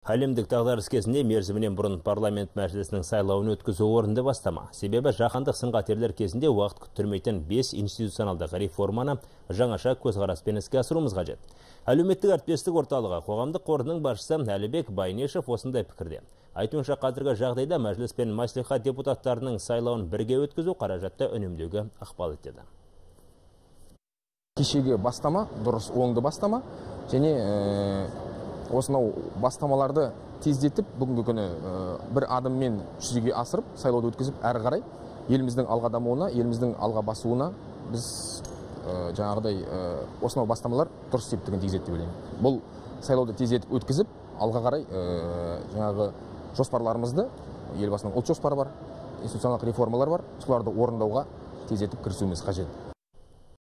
Әлемдік дағдарыс кезінде мерзімінен бұрын парламент мәжілісінің сайлауын өткізу орынды бастама. Себебі жаһандық сын-қатерлер кезінде уақыт күттірмейтін 5 институционалдық реформаны жаңаша көзқараспен іске асыруымыз қажет. Әлеуметтік әріптестік орталығы қоғамдық қорының басшысы Әлібек Байнешев осындай пікірде. Айтуынша, қазіргі жағдайда мәжіліс пен мәслихат депутаттарының сайлауын бірге өткізу қаражатты үнемдеуге ықпал етеді. Кешегі бастама дұрыс, оңды бастама, және осынау бастамаларды тездетіп, бүгінгі күні бір адыммен жүзеге асырып, сайлауды өткізіп, әрі қарай еліміздің алға дамуына, еліміздің алға басуына біз жаңағыдай осынау бастамалар дұрыс септігін тигізеді деп ойлаймын. Бұл сайлауды тездетіп өткізіп, алға қарай жаңағы жоспарларымызды, елбасының ұлт жоспары бар, институционалдық реформалар бар, соларды орындауға тездетіп кірісуіміз қажет.